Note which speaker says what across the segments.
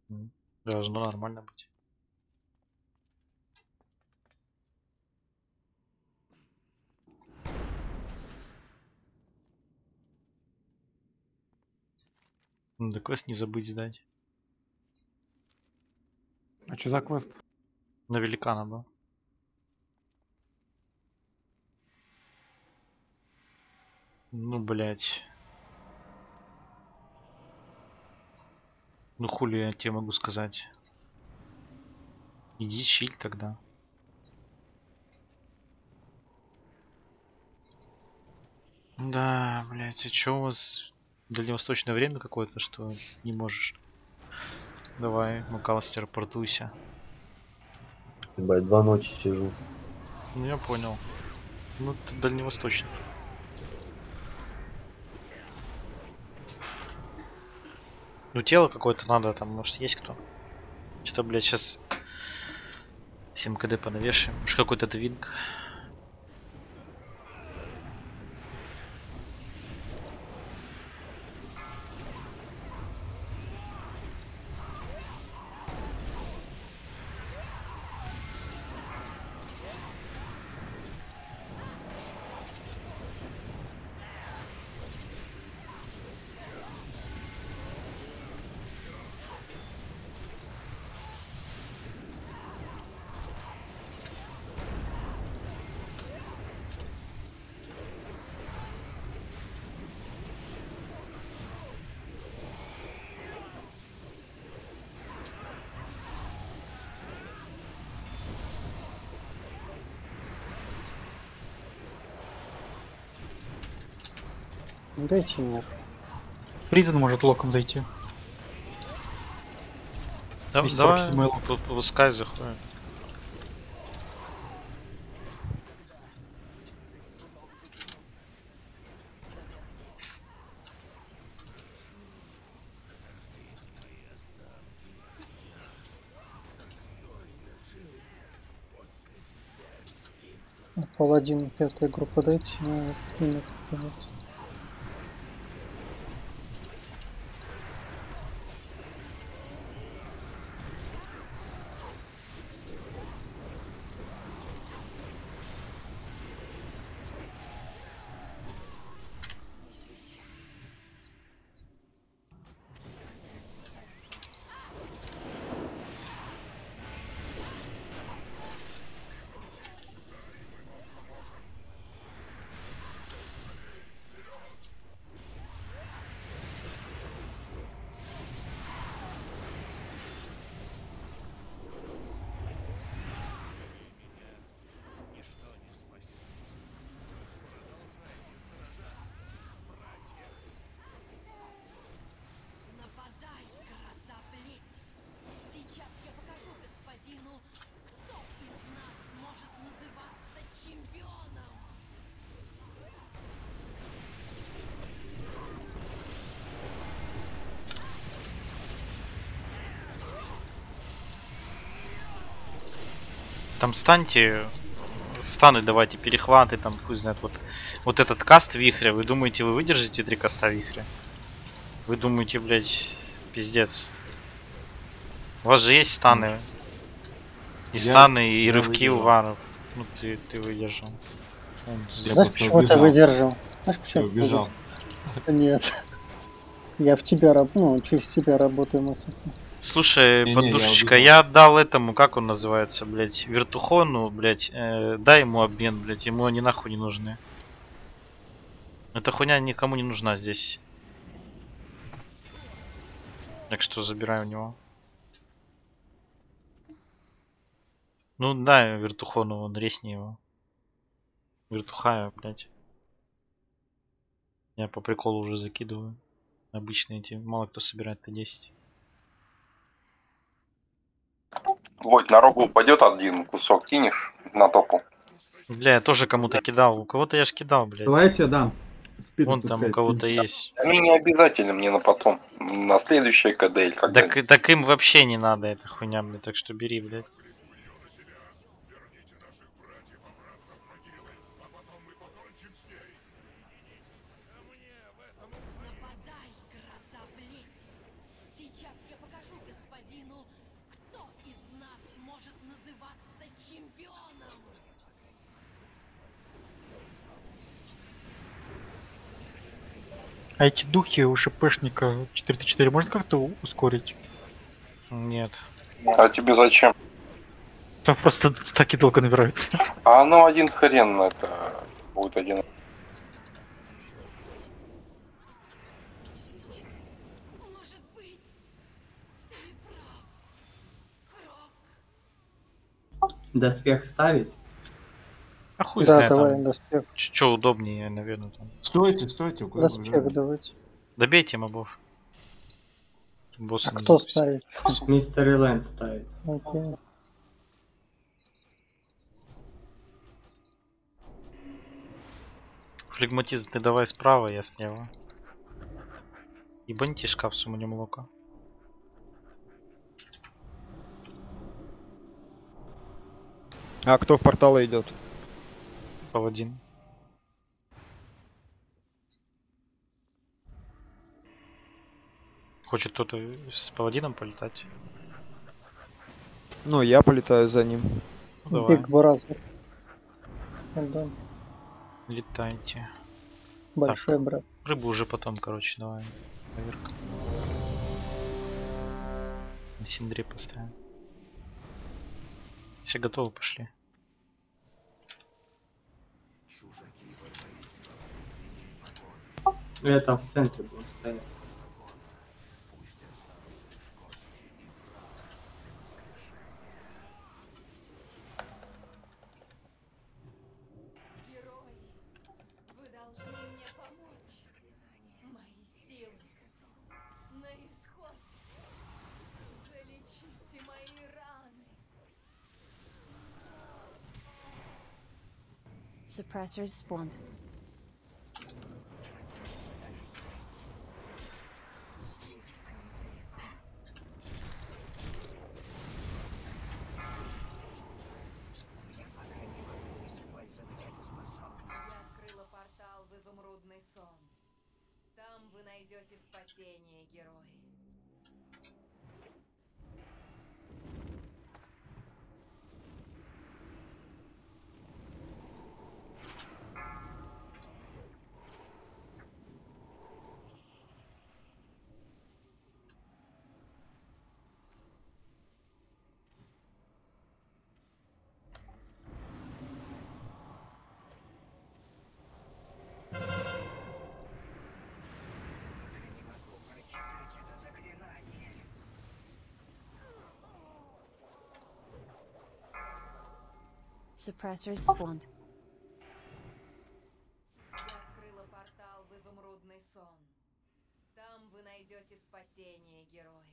Speaker 1: Должно нормально быть. Надо квест не забыть сдать.
Speaker 2: А что за квест?
Speaker 1: На великана был. Ну, блять. Ну, хули я тебе могу сказать. Иди чиль тогда. Да, блять, а чё у вас дальневосточное время какое-то, что не можешь? Давай, МакАлистер, портуйся.
Speaker 3: Ебать, 2 ночи сижу.
Speaker 1: Ну, я понял. Ну, ты дальневосточный. Ну, тело какое-то надо, там, может, есть кто? Что-то, блядь, сейчас 7 КД понавешаем. Может, какой-то двинг.
Speaker 4: Дайте мне.
Speaker 2: Призен может локом зайти.
Speaker 1: Да,
Speaker 2: 247
Speaker 1: давай,
Speaker 2: лок.
Speaker 1: пускай заходит.
Speaker 4: Паладин, пятая группа, дайте на клинок.
Speaker 5: Нападай, красоплеть! Сейчас я покажу господину, кто из нас может называться чемпионом!
Speaker 1: Там станьте, станы давайте, перехваты, там, хуй знает, вот этот каст вихря. Вы думаете, вы выдержите 3 каста вихря? Вы думаете, блять, пиздец. У вас же есть станы. И станы, и
Speaker 6: я
Speaker 1: рывки у
Speaker 6: выдержал.
Speaker 1: варов. Ну, ты выдержал.
Speaker 6: Я
Speaker 4: Знаешь,
Speaker 6: просто
Speaker 4: почему ты
Speaker 6: убежал.
Speaker 4: выдержал? Знаешь,
Speaker 6: Я
Speaker 4: почему ты
Speaker 6: убежал.
Speaker 4: выдержал? Нет. Я в тебя, ну, через тебя работаю мысль.
Speaker 1: Слушай,
Speaker 6: Не-не, я
Speaker 1: подушечка,
Speaker 6: убежал.
Speaker 1: я отдал этому, как он называется, блять, вертухону, блять, дай ему обмен, блять, ему они нахуй не нужны. Эта хуйня никому не нужна здесь. Так что забираю у него. Ну да, вертухону, он резни его. Вертухаю, блять. Я по приколу уже закидываю. Обычные эти, мало кто собирает Т10.
Speaker 7: Войт, на рогу упадет один кусок, кинешь на топу.
Speaker 1: Бля, я тоже кому-то кидал. У кого-то я ж кидал, блять.
Speaker 8: Давайте я дам.
Speaker 1: Вон там у кого-то есть.
Speaker 7: Они не обязательно мне на потом. На следующее КД или когда.
Speaker 1: Так им вообще не надо эта хуйня, блядь, так что бери, блядь.
Speaker 5: Нападай, красоплеть! Сейчас я покажу господину, называться чемпионом.
Speaker 2: А эти духи у ШПшника 4Т4 можно как-то ускорить?
Speaker 1: Нет.
Speaker 7: А тебе зачем?
Speaker 2: Там просто стаки долго набираются.
Speaker 7: А оно один хрен это будет один.
Speaker 5: Может быть, ты прав. Крок.
Speaker 6: Доспех ставить?
Speaker 1: А хуй
Speaker 4: Да,
Speaker 1: знает,
Speaker 4: давай,
Speaker 1: там
Speaker 4: доспех.
Speaker 1: чё удобнее, наверное, там.
Speaker 8: Стойте, стойте, куда вы
Speaker 4: Доспех
Speaker 8: бежали?
Speaker 4: давайте.
Speaker 1: Добейте мобов. Босса
Speaker 4: А
Speaker 1: не
Speaker 4: кто
Speaker 1: запустят.
Speaker 4: ставит?
Speaker 6: Мистер Элэнд ставит.
Speaker 4: Окей.
Speaker 1: Флегматизм ты давай справа, я слева. Ебаните шкаф с умнем лока.
Speaker 9: А кто в порталы идет?
Speaker 1: Паладин. Хочет кто-то с паладином полетать?
Speaker 9: Ну, я полетаю за ним.
Speaker 1: Ну, давай,
Speaker 4: Биг Бразер. Да.
Speaker 1: летайте.
Speaker 4: Большой брат.
Speaker 1: Рыбу уже потом, короче, давай. Наверх. На Синдре поставим. Все готовы, пошли.
Speaker 6: Я там в центре буду стоять.
Speaker 5: Герои, вы должны мне помочь. Мои силы на исходе. Залечите мои раны.
Speaker 10: Suppressors spawned.
Speaker 5: Я открыла портал в изумрудный сон. Там вы найдете спасение, герои.
Speaker 10: Suppressors spawned.
Speaker 5: Я открыла портал в изумрудный сон. Там вы найдете спасение, герои.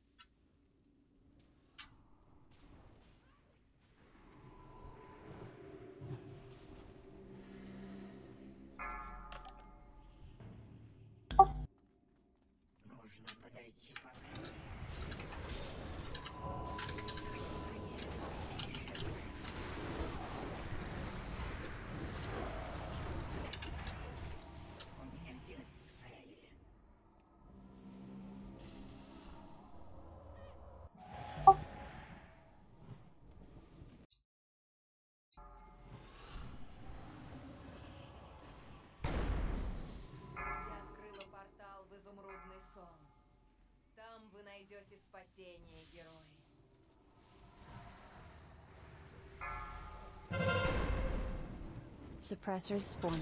Speaker 5: Я открыла портал в изумрудный сон. Там вы найдете спасение, герои.
Speaker 10: Suppressors spawned.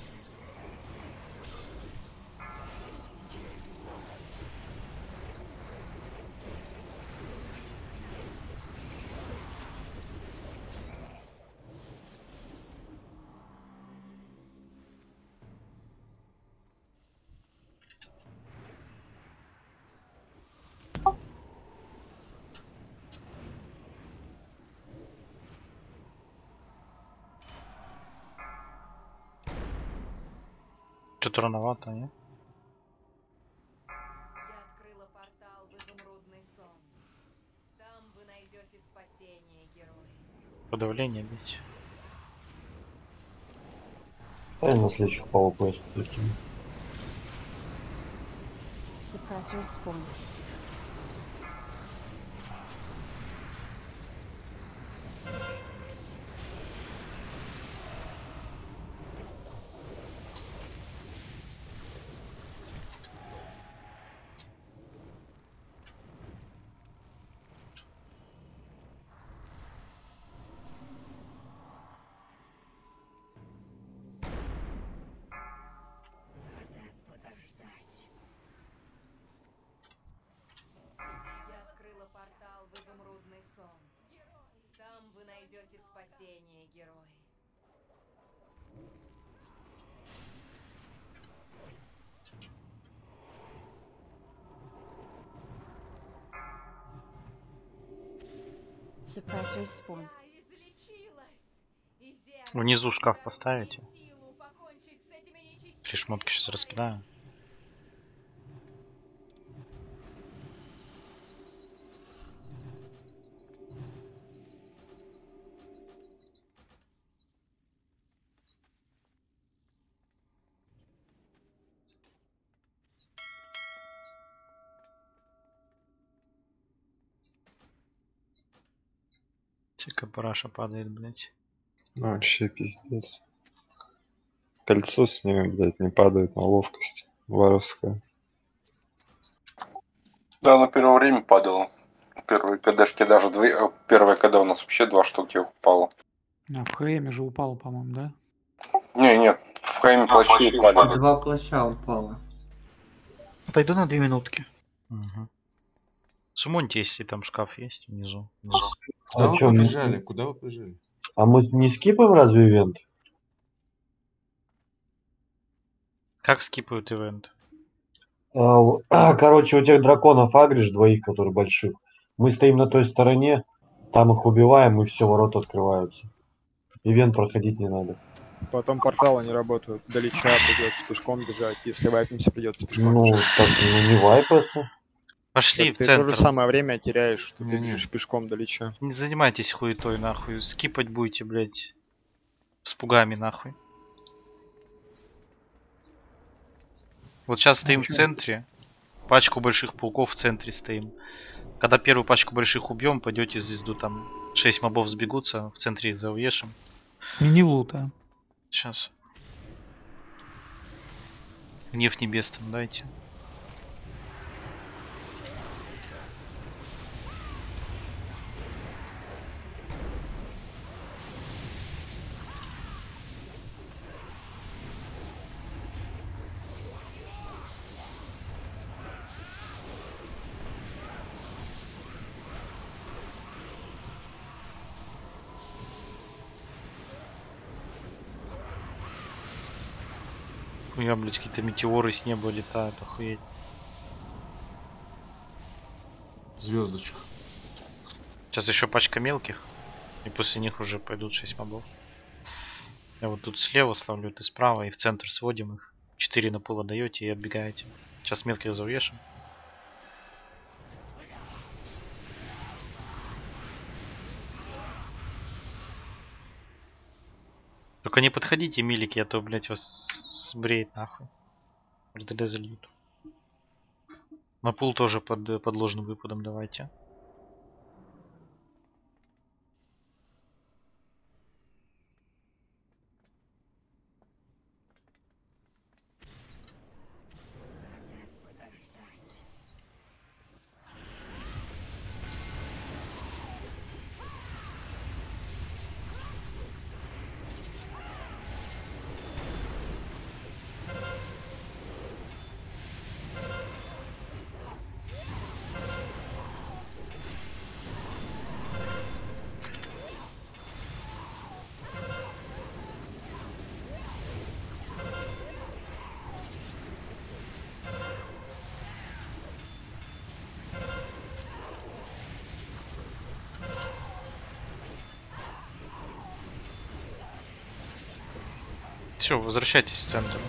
Speaker 1: Что-то рановато, не?
Speaker 5: Я открыла портал в изумрудный сон. Там вы найдете спасение, герои.
Speaker 1: Подавление бить.
Speaker 3: А я на следующих PowerPoint прикину.
Speaker 10: Suppressors spawned.
Speaker 5: найдете спасение, герой.
Speaker 10: Suppressors spawned.
Speaker 5: Я излечилась. И зеркало
Speaker 1: Внизу шкаф
Speaker 5: даст
Speaker 1: поставите.
Speaker 5: мне силу покончить с этими нечестивыми
Speaker 1: Три шмотки сейчас раскидаю. Тика параша падает, блять.
Speaker 8: Ну, вообще пиздец. Кольцо с ними, блядь, не падает на ловкость. Воровская.
Speaker 7: Да, на первое время падало. Первые КДшки даже первая КД у нас вообще 2 штуки упало.
Speaker 2: А в ХМ же упало, по-моему, да?
Speaker 7: Не, нет, в ХМ плащи упали.
Speaker 6: 2 плаща упало.
Speaker 2: Отойду на 2 минутки.
Speaker 1: Угу. Сумоньте, если там шкаф есть внизу. Вниз.
Speaker 3: Куда
Speaker 8: А
Speaker 3: вы
Speaker 8: чё,
Speaker 3: побежали? Куда вы побежали?
Speaker 8: А мы не скипаем разве ивент?
Speaker 1: Как скипают ивент?
Speaker 8: Короче, у тех драконов агришь двоих, которые больших. Мы стоим на той стороне, там их убиваем, и все, ворота открываются. Ивент проходить не надо.
Speaker 9: Потом порталы не работают. До Лича придется пешком бежать. Если вайпнемся, придется пешком
Speaker 8: Ну,
Speaker 9: бежать.
Speaker 8: так, ну не вайпаться.
Speaker 1: Пошли
Speaker 9: Так
Speaker 1: в
Speaker 9: ты
Speaker 1: центр.
Speaker 9: то же самое время теряешь, что ты
Speaker 3: Не-не.
Speaker 9: бежишь пешком до Лича.
Speaker 1: Не занимайтесь хуетой, нахуй. Скипать будете, блять. С пугами, нахуй. Вот сейчас стоим в центре. Пачку больших пауков в центре стоим. Когда первую пачку больших убьем, пойдете звезду, там 6 мобов сбегутся, в центре их заувешим.
Speaker 2: Смени лута.
Speaker 1: Сейчас. Гнев небес там дайте. Хуя, блядь, какие-то метеоры с неба летают, охуеть.
Speaker 3: Звездочка.
Speaker 1: Сейчас еще пачка мелких. И после них уже пойдут 6 мобов. Я вот тут слева славлю, ты справа, и в центр сводим их. 4 на пол даете и отбегаете. Сейчас мелких заувешим. Только не подходите, милики, а то, блять, вас сбреет нахуй. РДД зальют. На пул тоже под ложным выпадом давайте. Все, возвращайтесь в центр.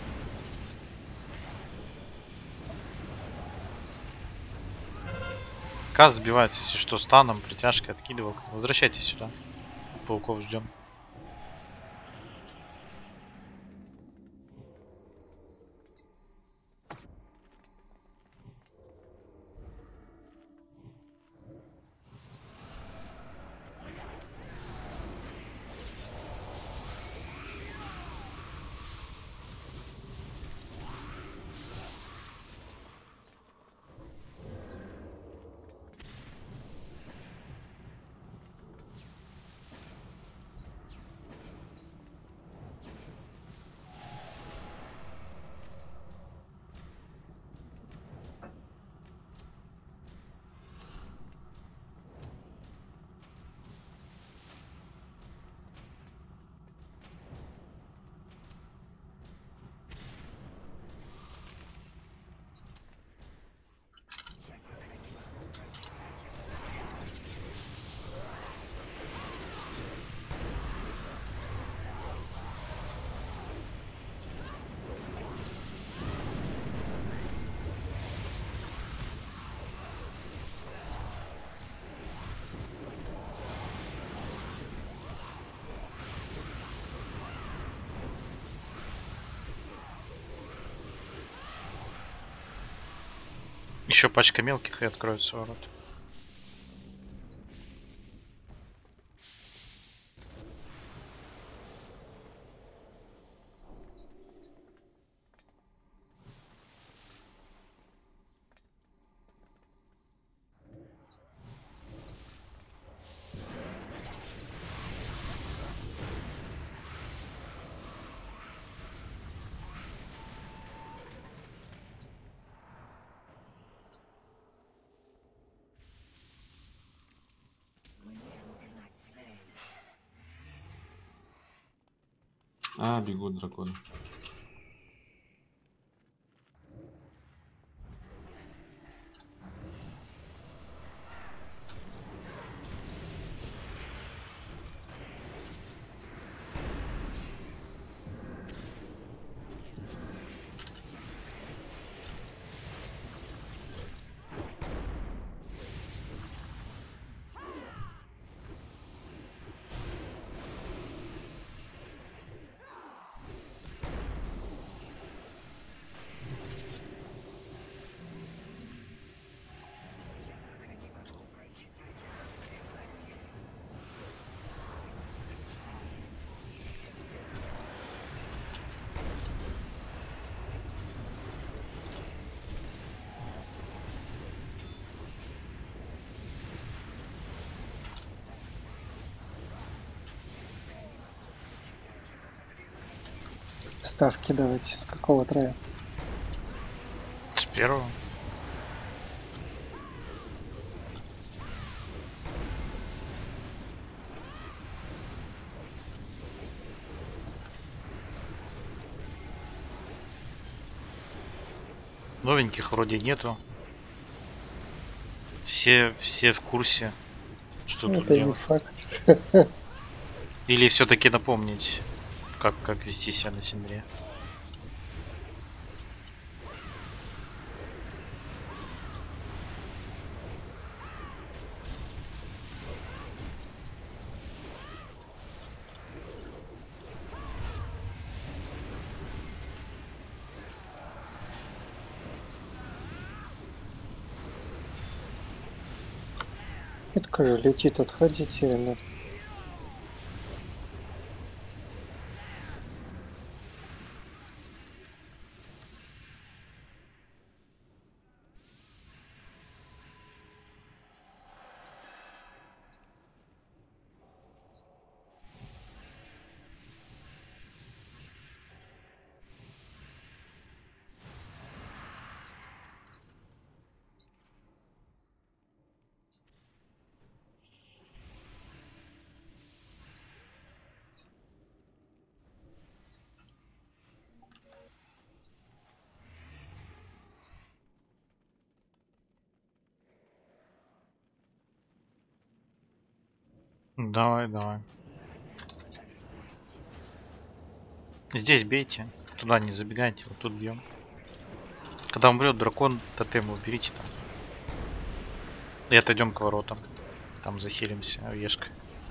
Speaker 1: Каз сбивается, если что, станом, притяжкой, откидывал. Возвращайтесь сюда. Пауков ждем. Еще пачка мелких и откроется ворот.
Speaker 3: А, бегут драконы.
Speaker 4: Ставки давайте. С какого трая?
Speaker 1: С первого. Новеньких вроде нету. Все в курсе, что тут
Speaker 4: Это не
Speaker 1: делать.
Speaker 4: факт.
Speaker 1: Или все-таки напомнить, как вести себя на Синдре.
Speaker 4: Это же летит, отходите или нет?
Speaker 1: Давай, давай. Здесь бейте. Туда не забегайте, вот тут бьем. Когда умрет дракон, тотем уберите там. И отойдем к воротам. Там захилимся вешкой.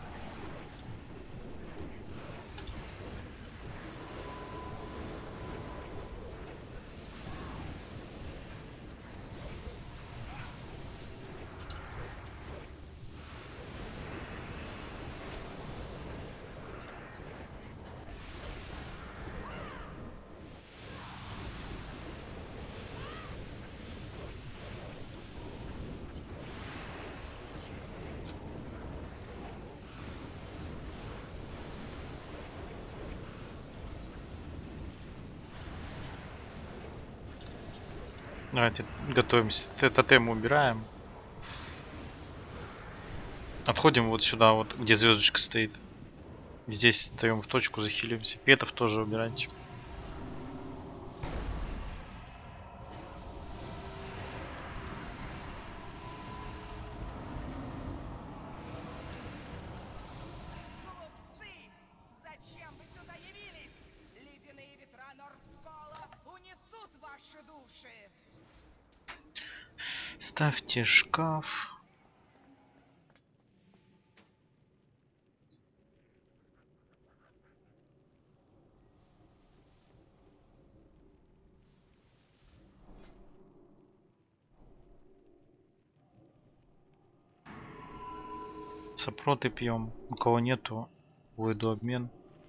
Speaker 1: Давайте готовимся. Тотем убираем. Отходим вот сюда, вот где звездочка стоит. Здесь встаем в точку, захилимся. Петов тоже убирайте.
Speaker 5: Зачем вы сюда явились? Ледяные ветра Нордскола унесут ваши души.
Speaker 1: Ставьте шкаф. Сопроты пьем. У кого нету, выйду обмен.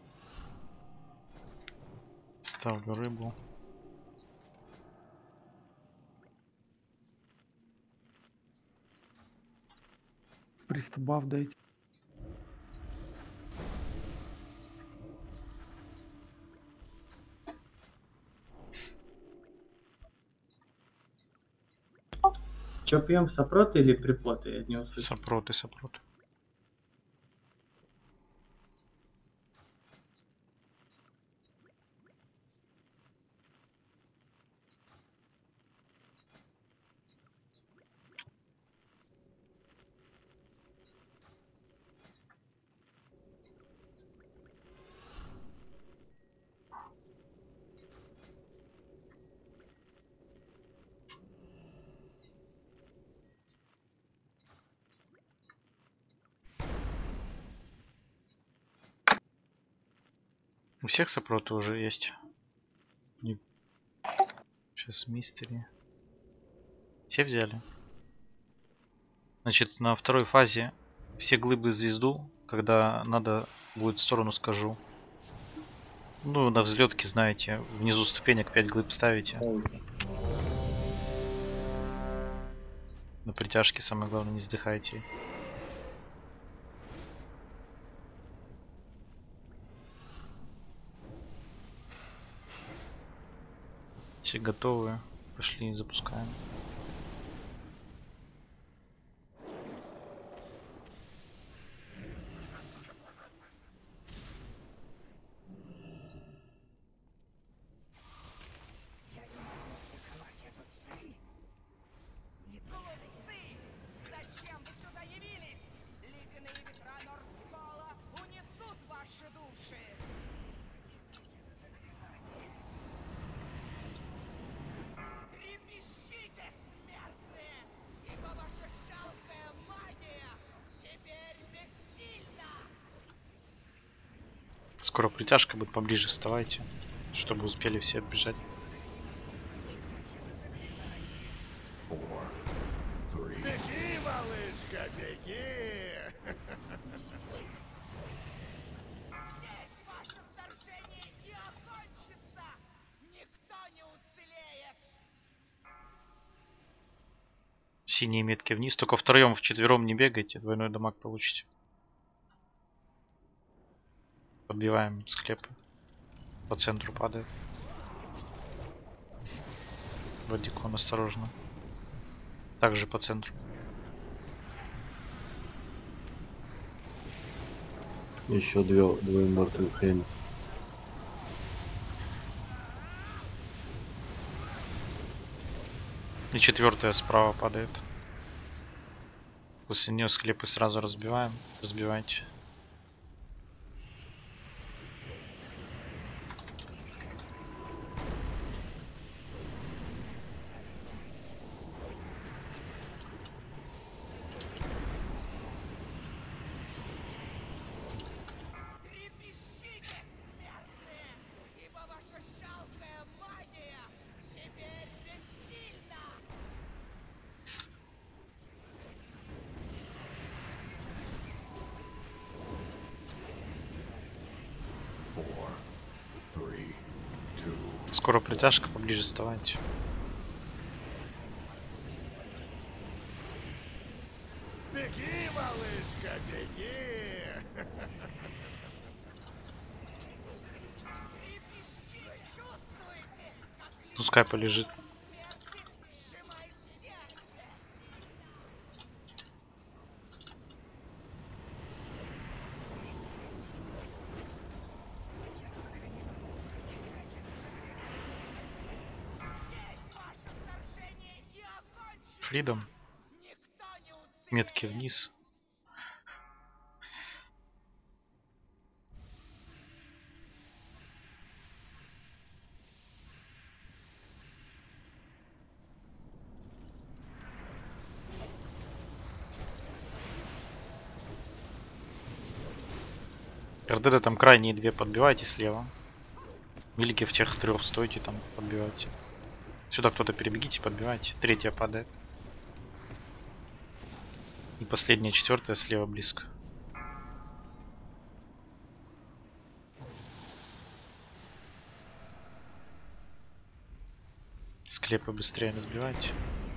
Speaker 1: Ставлю рыбу.
Speaker 2: Пристабав дайте.
Speaker 6: Че пьем, сопроты или приплоты? Я не услышал.
Speaker 1: Сопроты, сопроты. У всех сопроты уже есть. Сейчас мистери. Все взяли. Значит, на второй фазе все глыбы звезду, когда надо будет в сторону скажу. Ну, на взлетке, знаете, внизу ступенек 5 глыб ставите. На притяжке самое главное, не сдыхайте. Все готовы. Пошли, запускаем.
Speaker 5: Зачем вы сюда явились? Ледяные ветра Нордскола унесут ваши души. Трепещите, смертные, ибо ваша жалкая магия теперь бессильна.
Speaker 1: Скоро притяжка будет, поближе вставайте, чтобы успели все отбежать.
Speaker 11: Беги, малышка, беги!
Speaker 5: Здесь ваше вторжение и окончится. Никто не уцелеет.
Speaker 1: Синие метки вниз. Только втроем, вчетвером не бегайте, двойной дамаг получите. Подбиваем склепы. По центру падает. Вадикон осторожно. Также по центру.
Speaker 8: Еще двое мертвых хрень.
Speaker 1: И четвертая справа падает. После нее склепы сразу разбиваем. Разбивайте.
Speaker 5: Трепещите, смертные, ибо ваша жалкая магия теперь бессильна.
Speaker 1: Скоро притяжка, поближе вставайте.
Speaker 11: Беги, малышка, беги!
Speaker 5: Трепещите, чувствуете, как
Speaker 1: Пускай полежит.
Speaker 5: смерти сжимает сердце. Здесь ваше вторжение и окончится.
Speaker 1: Фридом.
Speaker 5: Никто не уцелеет.
Speaker 1: Метки вниз. РДД там крайние две подбивайте слева. Велики в тех трех стойте там, подбивайте. Сюда кто-то перебегите, подбивайте. Третья падает. И последняя, четвертая слева близко. Склепы быстрее разбивайте.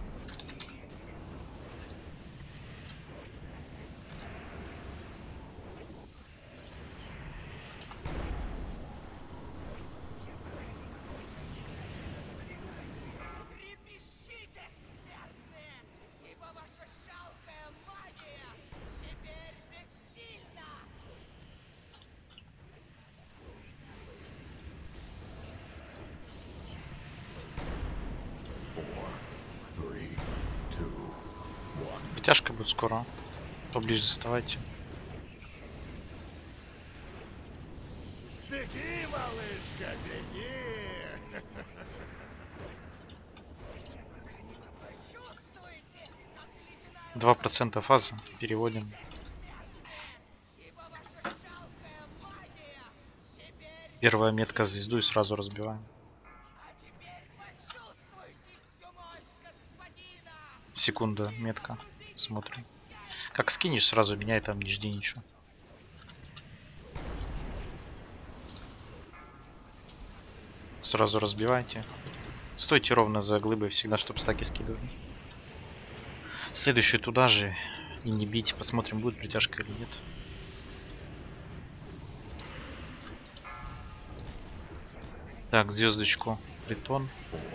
Speaker 1: Притяжка будет скоро. Поближе вставайте.
Speaker 11: Беги, малышка, беги!
Speaker 1: 2% фазы. Переводим. Первая метка звезду и сразу разбиваем. Секунда, метка. Смотрим. Как скинешь, сразу меняй, там не жди ничего. Сразу разбивайте. Стойте ровно за глыбой всегда, чтобы стаки скидывали. Следующую туда же. И не бить. Посмотрим, будет притяжка или нет. Так, звездочку. Притон.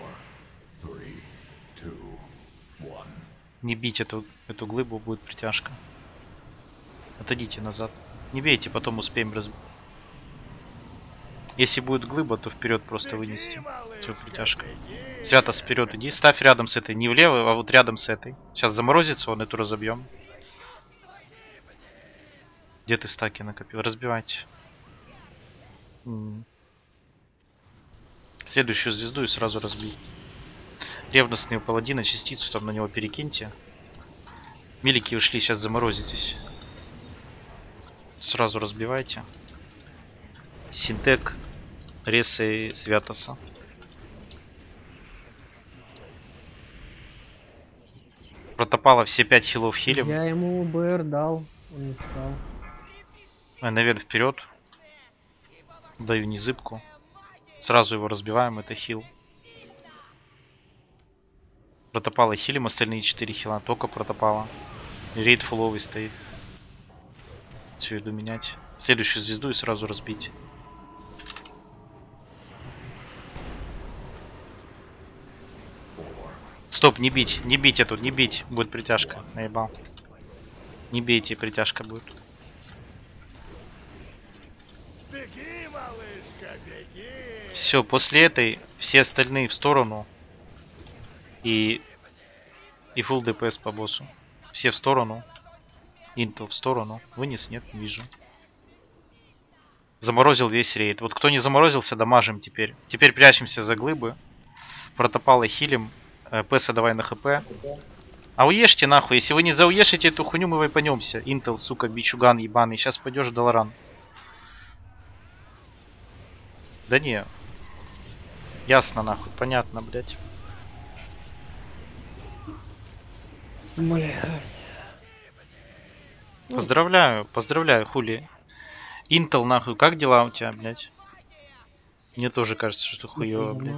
Speaker 1: Не бить эту глыбу, будет притяжка. Отойдите назад. Не бейте, потом успеем Если будет глыба, то вперед просто вынести. Все, притяжка. Святос, вперед иди. Ставь рядом с этой. Не влево, а вот рядом с этой. Сейчас заморозится, он эту разобьем. Где ты стаки накопил? Разбивайте. Следующую звезду и сразу разбить. Ревностные паладины, частицу там на него перекиньте. Мелики ушли, сейчас заморозитесь. Сразу разбивайте. Синтек, Реса и Святоса. Протопало все 5 хилов хилим.
Speaker 12: Я ему БР дал, он не встал.
Speaker 1: Наверх вперед. Даю незыбку. Сразу его разбиваем, это хил. Протопало хилим, остальные 4 хила. Только протопало. Рейд фуловый стоит. Все, иду менять. Следующую звезду и сразу разбить. Стоп, не бить, не бить эту, не бить. Будет притяжка, наебал. Не бейте, притяжка будет.
Speaker 11: Беги, малышка, беги!
Speaker 1: Все, после этой все остальные в сторону. И full ДПС по боссу. Все в сторону. Интел в сторону. Вынес, нет, не вижу. Заморозил весь рейд. Вот кто не заморозился, дамажим теперь. Теперь прячемся за глыбы. Протопало хилим. ПСа давай на хп. А уешьте нахуй. Если вы не зауешите эту хуйню, мы вайпанемся. Интел, сука, бичуган ебаный. Сейчас пойдешь в Долоран. Да не. Ясно нахуй. Понятно, блять. Поздравляю, поздравляю, хули. Интел, нахуй, как дела у тебя, блять? Мне тоже кажется, что хуёво, блять.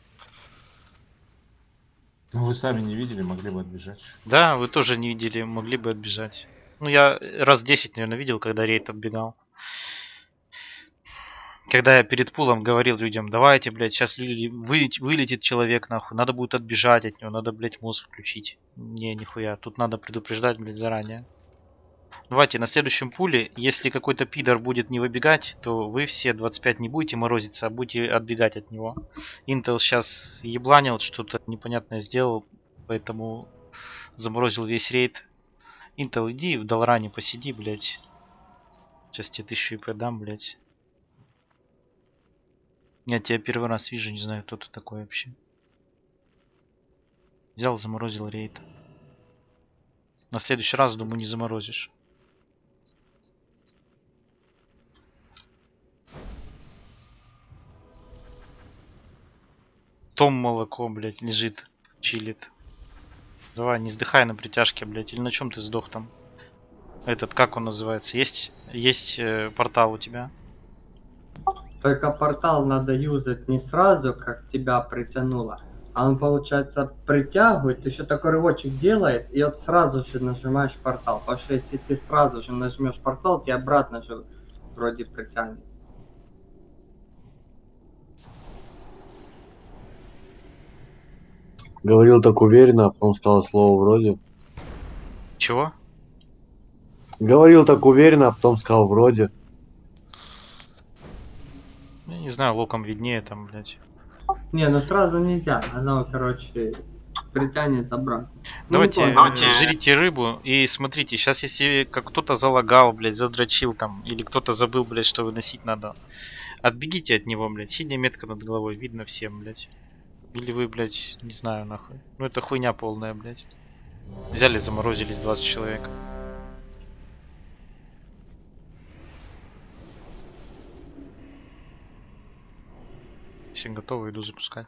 Speaker 3: Ну вы сами не видели, могли бы отбежать.
Speaker 1: Да, вы тоже не видели, могли бы отбежать. Ну я раз 10, наверное, видел, когда рейд отбегал. Когда я перед пулом говорил людям, давайте, блядь, сейчас люди, вылетит человек, нахуй, надо будет отбежать от него, надо, блядь, мозг включить. Не, нихуя, тут надо предупреждать, блядь, заранее. Давайте, на следующем пуле, если какой-то пидор будет не выбегать, то вы все 25 не будете морозиться, а будете отбегать от него. Intel сейчас ебланил, что-то непонятное сделал, поэтому заморозил весь рейд. Intel, иди в Долоране посиди, блядь. Сейчас тебе 1000 ИП дам, блядь. Я тебя первый раз вижу, не знаю, кто ты такой вообще. Взял, заморозил рейд. На следующий раз, думаю, не заморозишь. Том молоко, блядь, лежит, чилит. Давай, не сдыхай на притяжке, блядь. Или на чем ты сдох там? Этот, как он называется? Есть портал у тебя?
Speaker 6: Только портал надо юзать не сразу, как тебя притянуло, А он, получается, притягивает, еще такой рывочек делает, и вот сразу же нажимаешь портал. Потому что если ты сразу же нажмешь портал, тебя обратно же вроде притянет.
Speaker 8: Говорил так уверенно, а потом стало слово вроде.
Speaker 1: Чего?
Speaker 8: Говорил так уверенно, а потом сказал вроде.
Speaker 1: Я не знаю, луком виднее там, блядь.
Speaker 6: Не, ну сразу нельзя. Оно, короче, притянет обратно.
Speaker 1: Давайте,
Speaker 6: Ну, не понял.
Speaker 1: жрите рыбу и смотрите, сейчас если как кто-то залагал, блядь, задрочил там, или кто-то забыл, блядь, что выносить надо, отбегите от него, блядь, синяя метка над головой, видно всем, блядь. Или вы, блядь, не знаю, нахуй. Ну это хуйня полная, блядь. Взяли, заморозились 20 человек. Все готовы, иду запускать.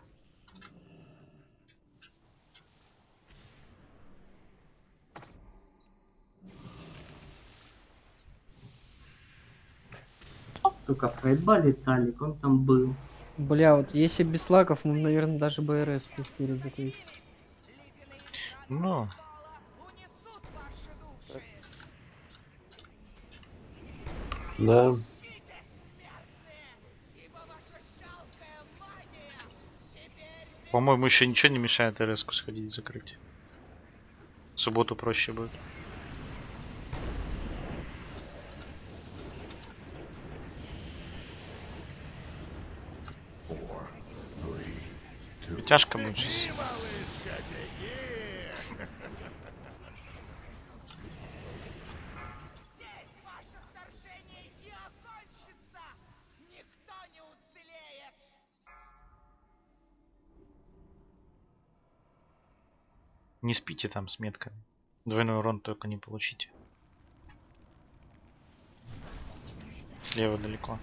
Speaker 6: Сука, проебали Талик, он там был.
Speaker 12: Бля, вот если без лаков, мы, наверное, даже БРС успели закрыть.
Speaker 1: Ну.
Speaker 8: Да.
Speaker 1: По-моему, еще ничего не мешает РС-ку сходить и закрыть. В субботу проще будет. Тяжко будет сейчас. Не спите там с метками. Двойной урон только не получите. Слева далеко.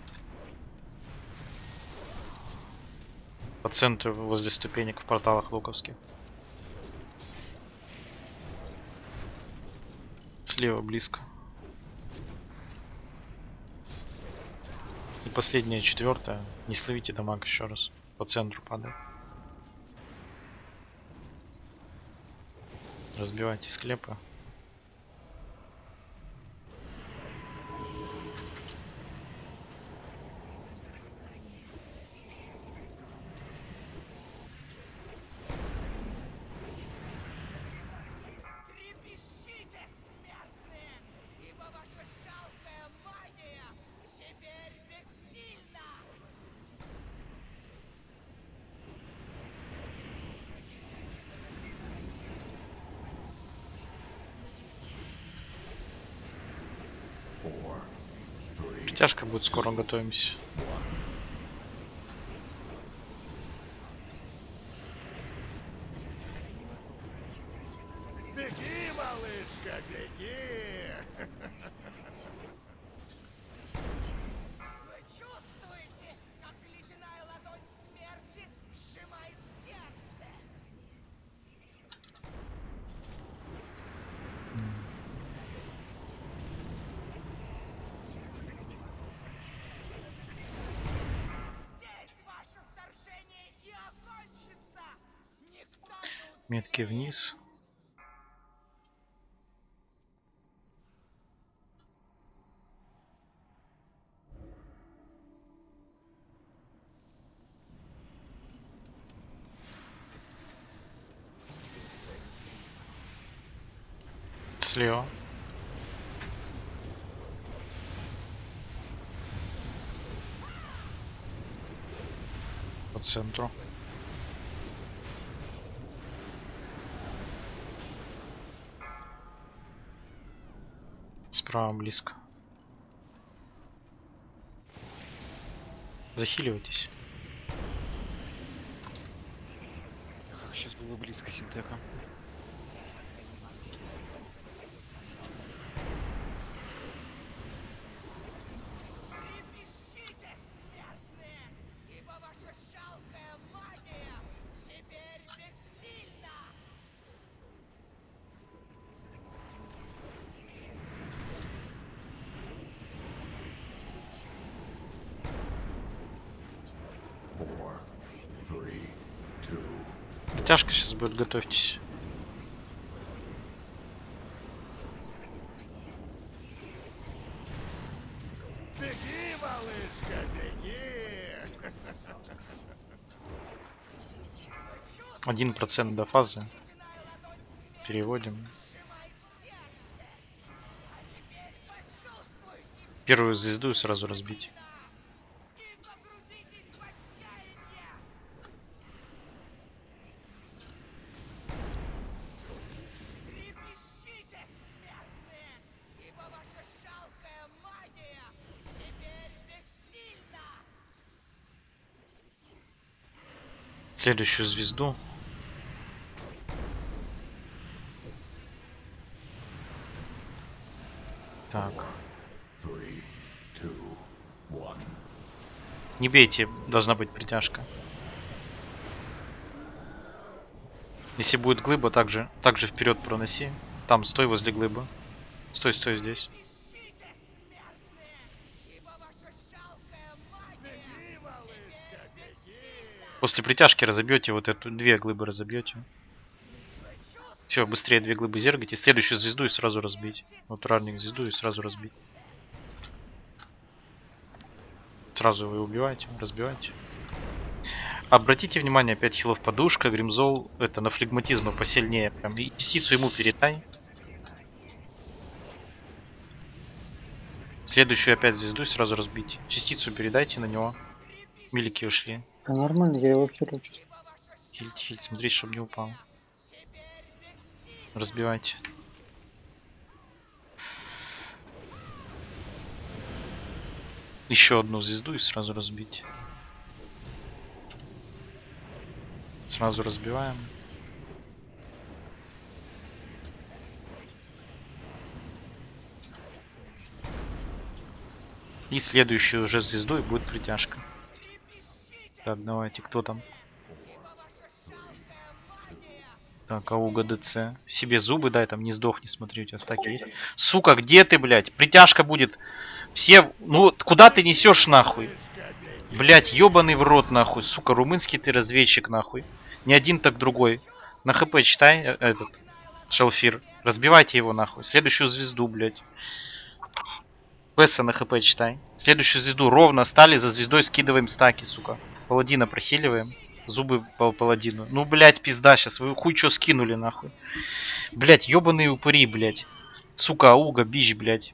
Speaker 1: По центру возле ступенек в порталах луковских. Слева близко. И последняя, четвертая. Не словите дамаг еще раз. По центру падает. Разбивайте склепы. Притяжка будет скоро, готовимся.
Speaker 11: Беги, малышка, беги!
Speaker 5: Вы чувствуете, как ледяная ладонь смерти сжимает сердце? Здесь ваше вторжение и окончится! Никто не
Speaker 1: Метки вниз. Слева. По центру. Справа близко. Захиливайтесь.
Speaker 13: Как сейчас было близко синтека.
Speaker 5: ибо ваша жалкая магия теперь бессильна!
Speaker 1: Притяжка сейчас будет, готовьтесь.
Speaker 11: Беги, малышка, беги!
Speaker 1: 1% до фазы. Переводим. Первую звезду и сразу разбить. Следующую звезду. Так. Не бейте, должна быть притяжка. Если будет глыба, также вперед проноси. Там, стой возле глыбы. Стой здесь. После притяжки разобьете вот эту, 2 глыбы разобьете. Все, быстрее 2 глыбы зергайте. Следующую звезду и сразу разбить. Вот ранник звезду и сразу разбить. Сразу вы убиваете, разбиваете. Обратите внимание, 5 хилов подушка, гримзол, это на флегматизма посильнее. Прям, и частицу ему передай. Следующую опять звезду и сразу разбить. Частицу передайте на него. Милики ушли.
Speaker 4: Да нормально, я его херю.
Speaker 1: Хильт, смотрите, чтобы не упал. Разбивайте. Еще одну звезду и сразу разбить. Сразу разбиваем. И следующую уже звезду и будет притяжка. Так, давайте, кто там? Так, Ауга ДЦ. Себе зубы дай, там не сдохни, смотри, у тебя стаки есть. Сука, где ты, блядь? Притяжка будет. Все, ну, куда ты несешь, нахуй? Блядь, ебаный в рот, нахуй. Сука, румынский ты разведчик, нахуй. Не один, так другой. На хп читай, этот, Шалфир. Разбивайте его, нахуй. Следующую звезду, блядь. Песса на хп читай. Следующую звезду ровно стали, за звездой скидываем стаки, сука. Паладина прохиливаем. Зубы по паладину. Ну, блядь, пизда, сейчас вы хуй чё скинули, нахуй. Блядь, ебаные упыри, блядь. Сука, ауга, бич, блядь.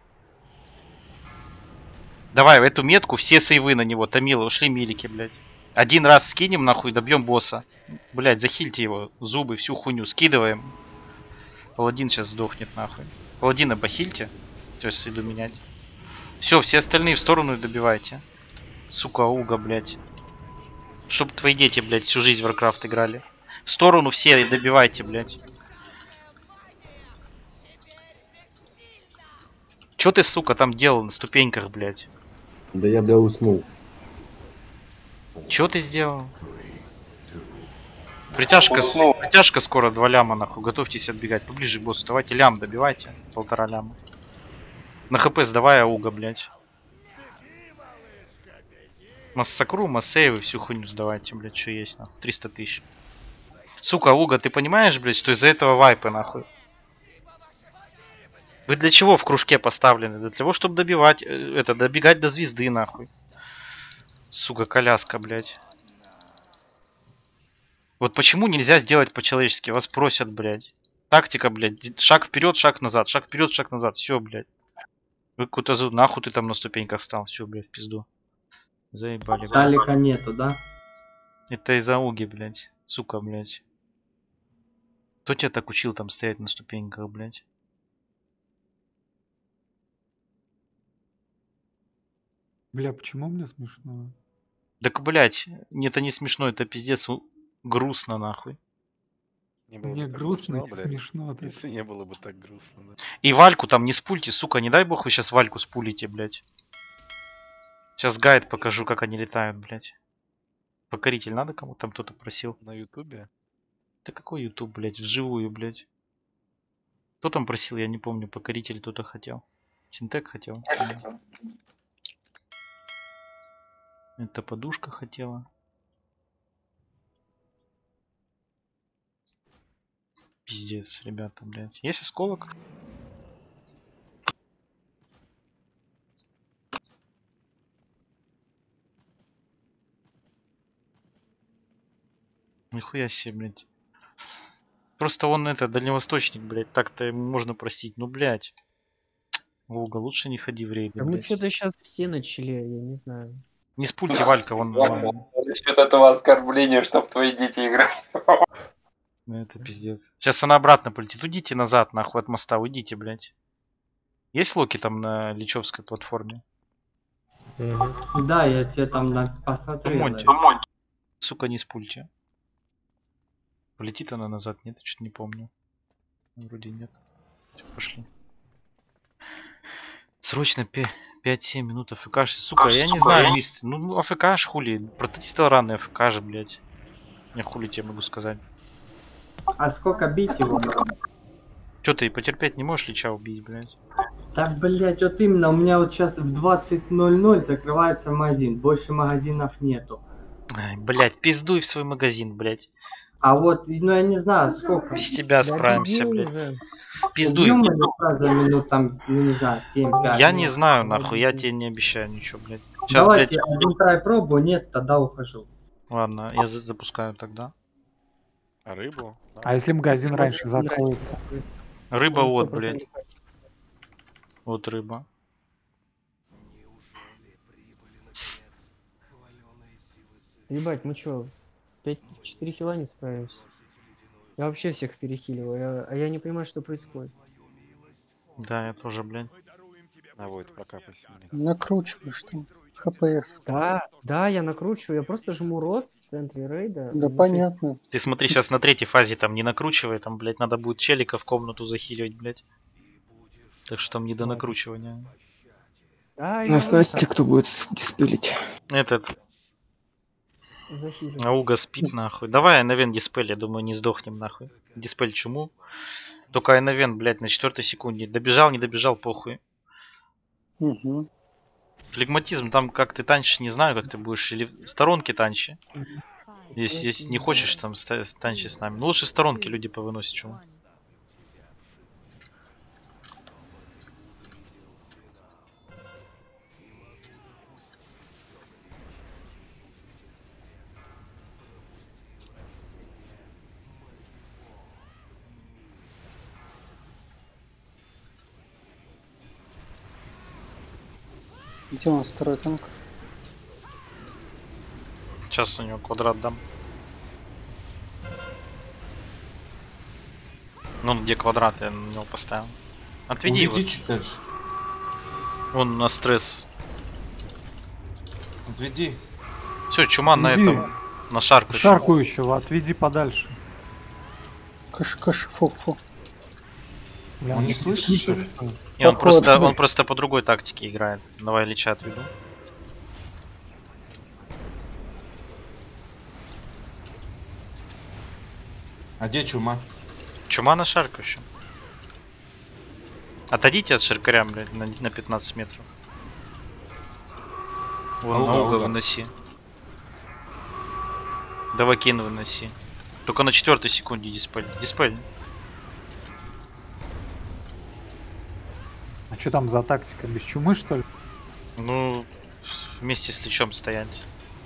Speaker 1: Давай, в эту метку все сейвы на него. Томила, ушли милики, блядь. Один раз скинем, нахуй, добьем босса. Блядь, захильте его. Зубы, всю хуйню скидываем. Паладин сейчас сдохнет, нахуй. Паладина похильте. То есть иду менять. Все, все остальные в сторону добивайте. Сука, ауга, блядь. Чтоб твои дети, блядь, всю жизнь в Warcraft играли. В сторону все добивайте, блядь. Чё ты, сука, там делал на ступеньках, блядь?
Speaker 8: Да я, бля, уснул.
Speaker 1: Чё ты сделал? Притяжка скоро 2 ляма, нахуй. Готовьтесь отбегать. Поближе к боссу. Давайте лям добивайте. 1,5 ляма. На хп сдавай, ауга, блядь. Массакру, массейвы, всю хуйню сдавайте, блядь, что есть, нахуй. 300 тысяч. Сука, Уга, ты понимаешь, блядь, что из-за этого вайпы, нахуй? Вы для чего в кружке поставлены? Для того, чтобы добивать, добегать до звезды, нахуй. Сука, коляска, блядь. Вот почему нельзя сделать по-человечески? Вас просят, блядь. Тактика, блядь. Шаг вперед, шаг назад. Шаг вперед, шаг назад. Все, блядь. Вы какой-то нахуй ты там на ступеньках встал. Все, блядь, в пизду. Заебали.
Speaker 6: Талика нету, да?
Speaker 1: Это из-за Уги, блядь. Сука, блядь. Кто тебя так учил там стоять на ступеньках, блядь?
Speaker 2: Бля, почему мне смешно?
Speaker 1: Так, блядь, это не смешно, это пиздец грустно, нахуй.
Speaker 13: Не было
Speaker 2: Мне
Speaker 13: бы так
Speaker 2: грустно и
Speaker 13: блядь,
Speaker 2: смешно. Да.
Speaker 13: Если не было бы так грустно, да.
Speaker 1: И Вальку там не спульте, сука, не дай бог вы сейчас Вальку спулите, блядь. Сейчас гайд покажу, как они летают, блядь. Покоритель надо кому? Там кто-то просил.
Speaker 13: На ютубе?
Speaker 1: Да какой ютуб, блядь, вживую, блядь. Кто там просил, я не помню, покоритель кто-то хотел. Синтек хотел. Это подушка хотела. Пиздец, ребята, блядь. Есть осколок? Нихуя себе, блядь. Просто он это, дальневосточник, блядь. Так-то ему можно простить. Ну, блядь. Волга, лучше не ходи в рейды,
Speaker 12: Да мы
Speaker 1: блядь.
Speaker 12: что-то сейчас все начали, я не знаю.
Speaker 1: Не спульте, Валька, вон.
Speaker 7: Насчет этого оскорбления, чтоб твои дети играли.
Speaker 1: Ну, это пиздец. Сейчас она обратно полетит. Уйдите назад, нахуй, от моста. Уйдите, блядь. Есть локи там на Личевской платформе?
Speaker 6: Да, я тебе там посмотрел.
Speaker 1: Монти. Сука, не спульте. Полетит она назад? Нет, что-то не помню. Вроде нет. Всё, пошли. Срочно 5-7 минут АФК. Сука, я не знаю, мистер. Ну, АФК ж хули. Протестил рано АФК же, блядь. Я хули тебе могу сказать.
Speaker 6: А сколько бить его?
Speaker 1: Чё ты потерпеть не можешь Лича убить, блядь?
Speaker 6: Да, блять, вот именно, у меня вот сейчас в 20:00 закрывается магазин, больше магазинов нету.
Speaker 1: Ай, блядь, пиздуй в свой магазин, блядь.
Speaker 6: А вот, ну я не знаю, сколько.
Speaker 1: Без тебя справимся, блядь. Пиздуй.
Speaker 6: Убьем мы за минут там, ну не знаю, 7-5.
Speaker 1: Я не знаю, нахуй, я тебе не обещаю ничего, блядь. Сейчас,
Speaker 6: Давайте
Speaker 1: блядь...
Speaker 6: один трай пробую, нет, тогда ухожу.
Speaker 1: Ладно, я запускаю тогда.
Speaker 13: А рыбу?
Speaker 2: А если магазин раньше закроется?
Speaker 1: Рыба вот, блядь. Вот рыба.
Speaker 12: Ебать, мы чё, 4 кило не справимся? Я вообще всех перехиливаю, а я не понимаю, что происходит.
Speaker 1: Да, я тоже, блядь.
Speaker 13: А вот, прокапайся, блядь.
Speaker 4: Накручиваешь там. ХПС.
Speaker 12: Да, я накручиваю, я просто жму рост в центре рейда.
Speaker 4: Да понятно.
Speaker 1: Ты смотри, сейчас на третьей фазе там не накручивай, там, блядь, надо будет челика в комнату захиливать, блядь. Так что там не до накручивания.
Speaker 12: Да,
Speaker 9: знаете, кто будет диспелить?
Speaker 1: Этот. Ауга спит, нахуй. Давай Айновен диспель, я думаю, не сдохнем, нахуй. Диспель чуму. Только Айновен, блядь, на 4-й секунде. Добежал, не добежал, похуй.
Speaker 4: Угу.
Speaker 1: Флегматизм, там как ты танчишь, не знаю, как ты будешь. Или в сторонке танчи. Если не хочешь, там танчи с нами. Ну лучше в сторонке люди повыносят чуму.
Speaker 4: Где у нас второй танк?
Speaker 1: Сейчас у него квадрат дам. Ну, где квадрат, я на него поставил. Отведи его.
Speaker 3: Уведи чуть дальше.
Speaker 1: Он на стресс.
Speaker 3: Отведи.
Speaker 1: Все, чума на
Speaker 2: Иди.
Speaker 1: этом. На шарку.
Speaker 2: Шаркующего, отведи подальше.
Speaker 4: Каш, фу.
Speaker 2: Бля,
Speaker 3: Он не слышит, что ли?
Speaker 1: И он
Speaker 4: Походу.
Speaker 1: просто по другой тактике играет. Давай Лича отведу.
Speaker 3: А где чума?
Speaker 1: Чума на шаркающем. Отойдите от шаркаря, блядь, на 15 метров. Вон
Speaker 3: Ауга,
Speaker 1: Ауга
Speaker 3: ауга.
Speaker 1: выноси. Давакин выноси. Только на 4-й секунде диспель. Диспель.
Speaker 2: А что там за тактика? Без чумы, что ли?
Speaker 1: Ну, вместе с Личом стоять.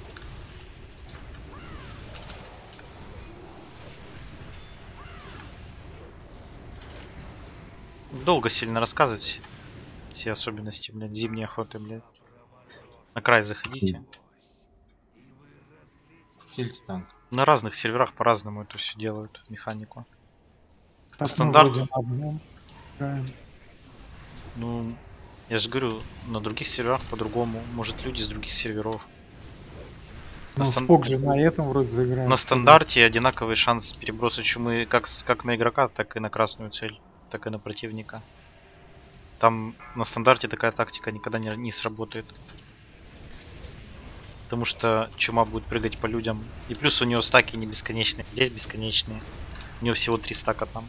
Speaker 1: Долго сильно рассказывать все особенности, блядь, зимней охоты, блядь. На край заходите.
Speaker 3: Хильте танк.
Speaker 1: На разных серверах по-разному это все делают, механику.
Speaker 2: Так,
Speaker 1: стандарту.
Speaker 2: вроде на одном играем.
Speaker 1: Ну, я же говорю, на других серверах по-другому. Может, люди с других серверов.
Speaker 2: Ну,
Speaker 1: стан-
Speaker 2: Спок же на этом вроде заиграем.
Speaker 1: На стандарте одинаковый шанс переброса чумы как на игрока, так и на красную цель, так и на противника. Там на стандарте такая тактика никогда не сработает. Потому что чума будет прыгать по людям. И плюс у него стаки не бесконечные. Здесь бесконечные. У него всего 3 стака там.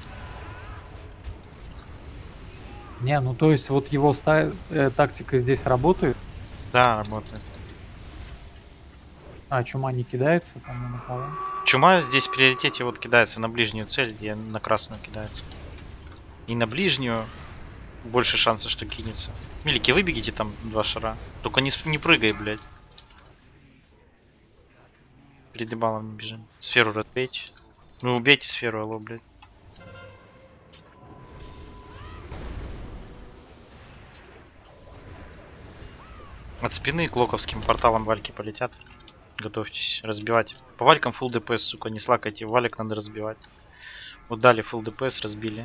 Speaker 2: Не, ну то есть вот его тактика здесь работает,
Speaker 1: Да, работает.
Speaker 2: а чума не кидается там на кого?
Speaker 1: Чума здесь в приоритете вот кидается на ближнюю цель, где на красную кидается. И на ближнюю больше шансов, что кинется. Милики, выбегите там 2 шара. Только не прыгай, блядь. Перед балом бежим. Сферу разбейте. Ну убейте сферу, алло, блядь. От спины к локовским порталам вальки полетят. Готовьтесь разбивать. По валькам full ДПС, сука, не слакайте. Валик надо разбивать. Вот дали full ДПС, разбили.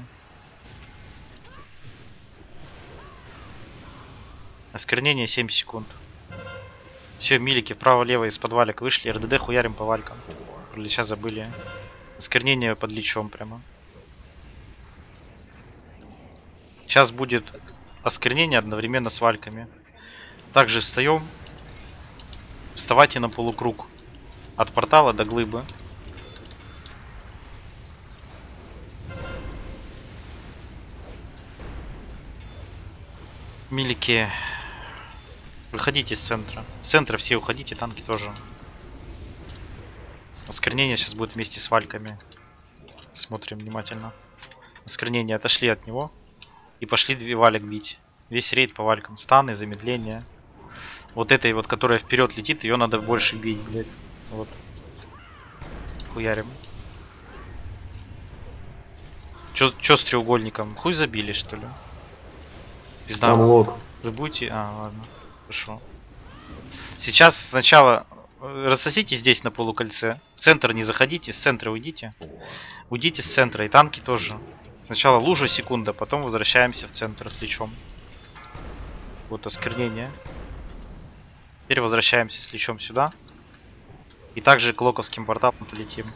Speaker 1: Осквернение 7 секунд. Все, милики, вправо-лево из-под валик вышли. РДД хуярим по валькам. Про лича забыли. Осквернение под личом прямо. Сейчас будет осквернение одновременно с вальками. Также встаем. Вставайте на полукруг. От портала до глыбы. Милики. Выходите из центра. С центра все уходите, танки тоже. Осквернение сейчас будет вместе с вальками. Смотрим внимательно. Осквернение отошли от него. И пошли 2 валик бить. Весь рейд по валькам. Станы, замедление. Вот этой вот, которая вперед летит, ее надо больше бить, блядь. Вот. Хуярим. Чё с треугольником? Хуй забили, что ли? Пизда.
Speaker 8: Там лог.
Speaker 1: Вы будете... А, ладно. Хорошо. Сейчас сначала рассосите здесь на полукольце. В центр не заходите, с центра уйдите. Уйдите с центра, и танки тоже. Сначала лужа секунда, потом возвращаемся в центр с личом. Вот осквернение. Теперь возвращаемся с личом сюда. И также к локовским порталам полетим.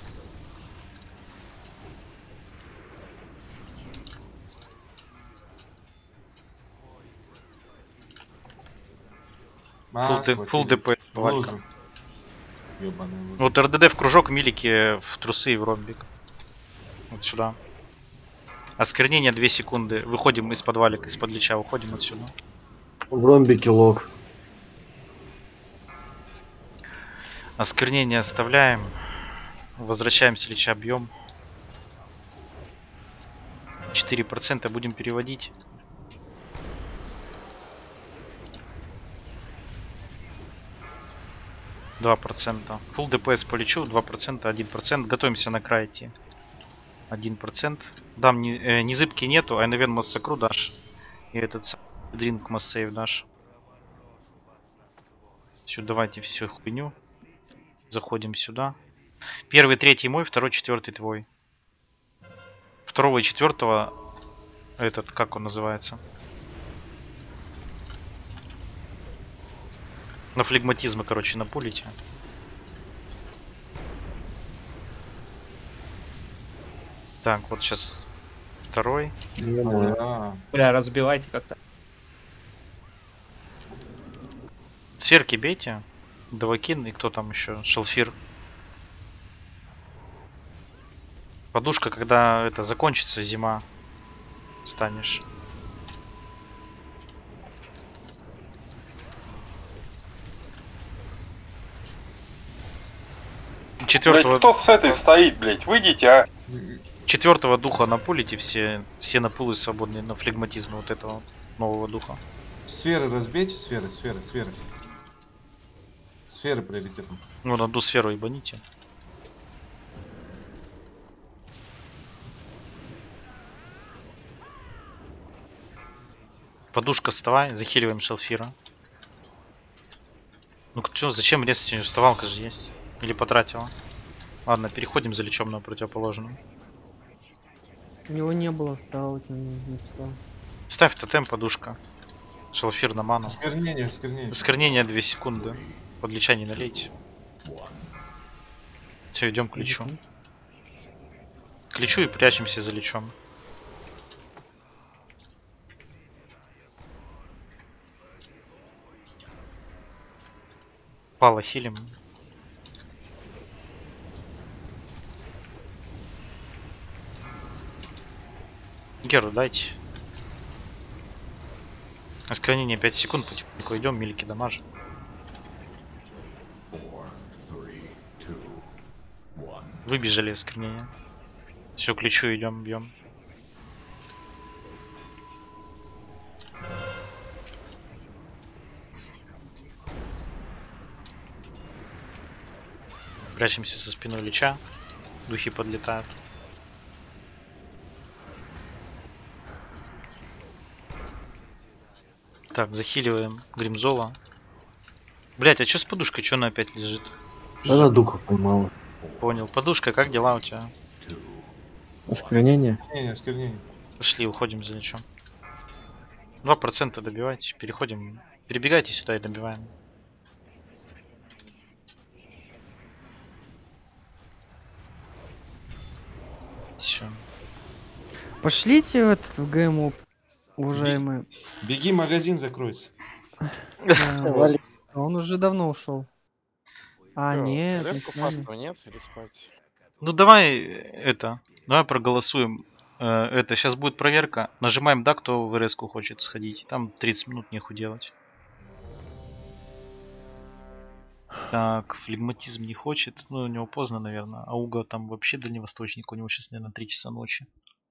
Speaker 1: Фулл ДП. Вот РДД в кружок, милики в трусы и в ромбик. Вот сюда. Осквернение 2 секунды. Выходим из-под валик, из-под лича. Уходим отсюда.
Speaker 8: В ромбике лог.
Speaker 1: Осквернение оставляем. Возвращаемся, лича бьем. 4% будем переводить. %. Фулл ДПС по лечу, 2%, 1%. Готовимся на край идти. 1%. Дам ни зыбки нету, Айновен массакру дашь. И этот дринк массейв дашь. Все, давайте всю хуйню. Заходим сюда. 1-й, 3-й мой, 2-й, 4-й твой. 2-го и 4-го этот, как он называется? На флегматизма, короче, напулите. Так, вот сейчас 2-й.
Speaker 14: Бля, разбивайте как-то.
Speaker 1: Сферки бейте. Давакин и кто там еще? Шалфир. Подушка, когда это закончится зима, станешь.
Speaker 7: Блять, кто с этой стоит, блять? Выйдите, а?
Speaker 1: 4-го духа напулите, все напулы свободные на флегматизм вот этого нового духа.
Speaker 3: Сферы разбейте, сферы. Сферы приоритетно.
Speaker 1: Ну, на одну сферу ебаните. Подушка, вставай, захиливаем шалфира. Ну что, зачем резать? Вставалка же есть. Или потратила. Ладно, переходим за лечом на противоположную.
Speaker 12: У него не было вставок, он написал.
Speaker 1: Ставь тотем, подушка. Шалфир на ману.
Speaker 3: Осквернение.
Speaker 1: Осквернение 2 секунды. Под леча не налейте. Все, идем к лечу. К лечу и прячемся за лечом. Пала хилим. Геру дайте. Осквернение 5 секунд, потихоньку идем, милики дамажим. Выбежали из скринения. Все, ключу идем, бьем. Прячемся со спиной Лича. Духи подлетают. Так, захиливаем Гримзола. Блять, а что с подушкой? Что она опять лежит?
Speaker 8: Она духа поймала.
Speaker 1: Понял. Подушка, как дела у тебя?
Speaker 9: Осквернение?
Speaker 3: Не, осквернение.
Speaker 1: Пошли, уходим за Личом. 2% добивайте. Переходим. Перебегайте сюда и добиваем. Все.
Speaker 12: Пошлите в ГМО, уважаемые.
Speaker 3: Беги, магазин закройся.
Speaker 12: Да, он уже давно ушел. А,
Speaker 13: Чё,
Speaker 12: нет, не
Speaker 13: резко
Speaker 12: с нами.
Speaker 13: фастова нет или спать?
Speaker 1: Ну давай это. Давай проголосуем. Это сейчас будет проверка. Нажимаем да, кто в РС-ку хочет сходить. Там 30 минут нехуй делать. Так, флегматизм не хочет. Ну, у него поздно, наверное. Ауга там вообще дальневосточник. У него сейчас, наверное, 3 часа ночи.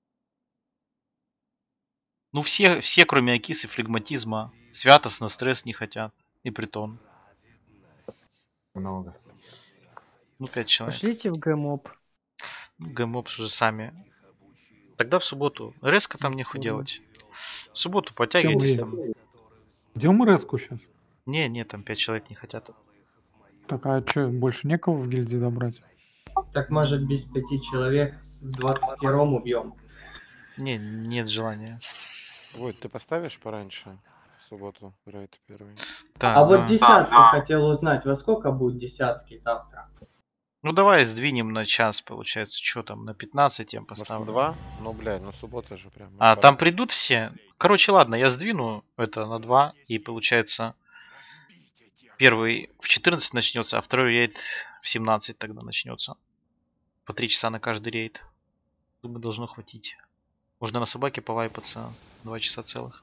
Speaker 1: Ну, все кроме Акисы, флегматизма, святостно, стресс не хотят. И притон.
Speaker 3: Много.
Speaker 1: Ну, 5 человек.
Speaker 12: Пошлите в ГМОП.
Speaker 1: ГМОПс уже сами. Тогда в субботу. РС-ка там нехуй делать. В субботу подтягивайтесь там.
Speaker 2: Идем РС-ку сейчас.
Speaker 1: Не, там 5 человек не хотят.
Speaker 2: Так, а что, больше некого в гильдии добрать?
Speaker 6: Так может без 5 человек 20 ром убьем.
Speaker 1: Не, нет желания.
Speaker 13: Вот, ты поставишь пораньше в субботу рейд первый?
Speaker 1: Так,
Speaker 6: А вот десятки хотел узнать, во сколько будут десятки завтра?
Speaker 1: ну давай сдвинем на час, получается. Что там, на 15 я поставлю.
Speaker 13: 2? Ну, блядь, ну суббота же прям.
Speaker 1: А, там придут все? Короче, ладно, я сдвину это на 2. И получается, первый в 14 начнется, а второй рейд в 17 тогда начнется. По 3 часа на каждый рейд. Думаю, должно хватить. Можно на собаке повайпаться 2 часа целых.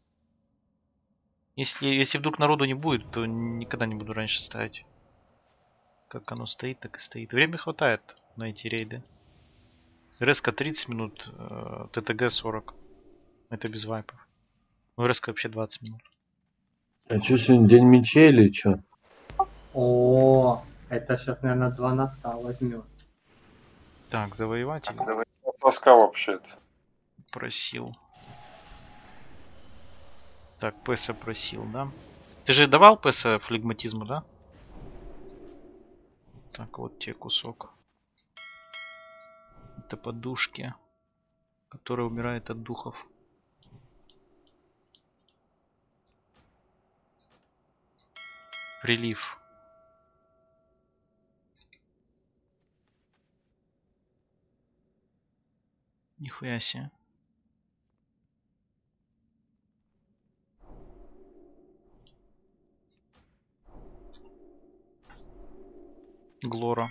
Speaker 1: Если вдруг народу не будет, то никогда не буду раньше ставить. Как оно стоит, так и стоит. Время хватает на эти рейды. РСК 30 минут, ТТГ 40. Это без вайпов. Ну, РСК вообще 20 минут.
Speaker 8: А что сегодня день мечей или что?
Speaker 6: О, это сейчас, наверное, 2 на 100 возьмет.
Speaker 1: Так, завоеватель.
Speaker 7: Тоска вообще-то.
Speaker 1: Просил. Так, Песа просил, да? Ты же давал Песа флегматизму, да? Так, вот тебе кусок. Это подушки, которые умирают от духов. Прилив. Нихуя себе. Глора.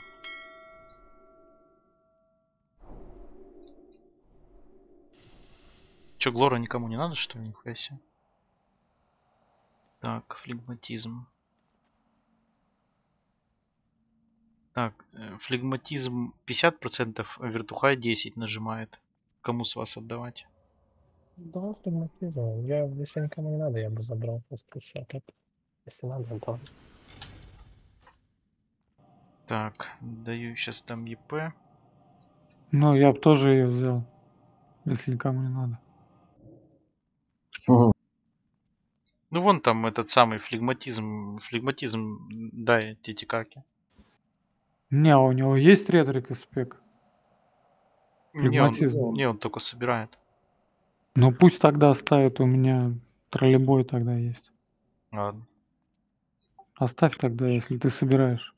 Speaker 1: Че, Глора никому не надо, что ли? Нихуя себе. Так, флегматизм. Так, флегматизм 50%, а вертухай 10 нажимает. Кому с вас отдавать?
Speaker 15: Да, флегматизм. Если никому не надо, я бы забрал просто все. Если надо, то...
Speaker 1: Так, даю сейчас там ЕП.
Speaker 2: Ну, я бы тоже ее взял, если никому не надо.
Speaker 1: Ну вон там этот самый флегматизм. Флегматизм, дай Титикаки.
Speaker 2: Не, а у него есть ретрик и спек? Флегматизм.
Speaker 1: Не, он только собирает.
Speaker 2: Ну пусть тогда оставит, у меня троллейбой тогда есть.
Speaker 1: Ладно.
Speaker 2: Оставь тогда, если ты собираешь.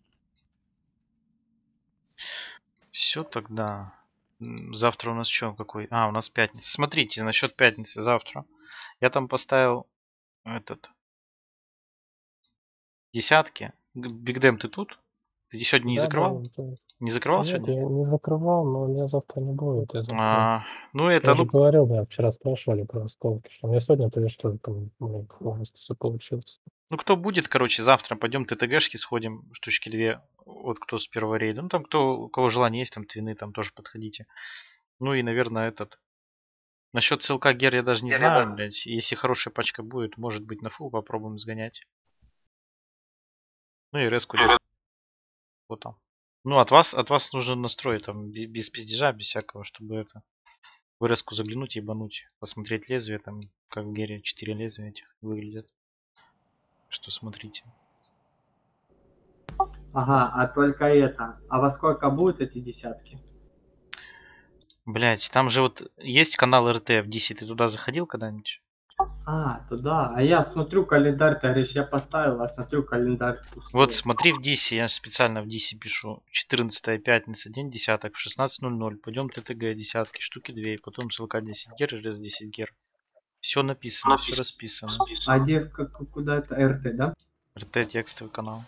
Speaker 1: Все тогда. Завтра у нас что какой? А, у нас пятница. Смотрите, насчет пятницы завтра. Я там поставил этот. Десятки. Бигдем, ты тут? Ты сегодня не
Speaker 15: Да,
Speaker 1: закрывал?
Speaker 15: да,
Speaker 1: Не закрывал
Speaker 15: Нет,
Speaker 1: сегодня?
Speaker 15: я не закрывал, но меня завтра не будет. Я закрою.
Speaker 1: Ну
Speaker 15: Я
Speaker 1: это,
Speaker 15: же
Speaker 1: ну,
Speaker 15: говорил, меня вчера спрашивали про осколки, что мне сегодня то лишь только полностью все получилось.
Speaker 1: ну кто будет, короче, завтра пойдем ТТГшки сходим, штучки 2. Вот кто с первого рейда. Ну там кто, у кого желание есть, там твины, там тоже подходите. Ну и, наверное, этот. Насчет СЛК Гер я даже не знаю, блядь. Если хорошая пачка будет, может быть на фул попробуем сгонять. Ну и резку резко. Вот там. Ну от вас нужно настроить там без пиздежа, без всякого, чтобы это. В резку заглянуть, ебануть, посмотреть лезвие, там, как в Гере 4 лезвия этих выглядят. Что смотрите.
Speaker 6: Ага, а только это. А во сколько будут эти десятки?
Speaker 1: Блять, там же вот есть канал РТ в DC, ты туда заходил когда-нибудь?
Speaker 6: А, туда. А я смотрю календарь, ты говоришь, я поставил, а смотрю календарь. пустой.
Speaker 1: Вот смотри в DC, я специально в DC пишу. 14 пятница, день десяток, в 16:00. Пойдем ТТГ десятки, штуки 2, потом СЛК 10 гер, РС 10 гер. Все написано, все расписано.
Speaker 6: А где, куда это РТ, да?
Speaker 1: РТ текстовый канал.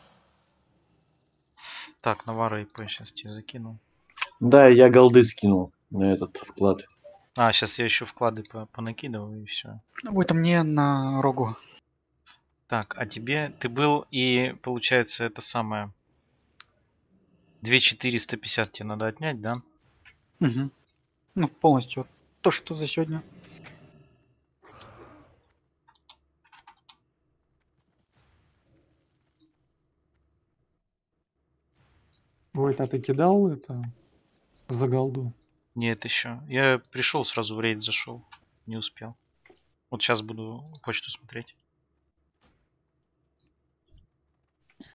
Speaker 1: Так, Навара ИП сейчас тебе закину.
Speaker 8: Да, я голды скинул на этот вклад.
Speaker 1: А, сейчас я еще вклады понакидываю и все.
Speaker 2: Это мне на рогу.
Speaker 1: Так, а тебе ты был и получается это самое 2450 тебе надо отнять, да?
Speaker 2: Угу. Ну, полностью. То, что за сегодня.
Speaker 16: Войт, а ты кидал это за голду?
Speaker 1: Нет, еще. Я пришел сразу в рейд зашел. Не успел. Вот сейчас буду почту смотреть.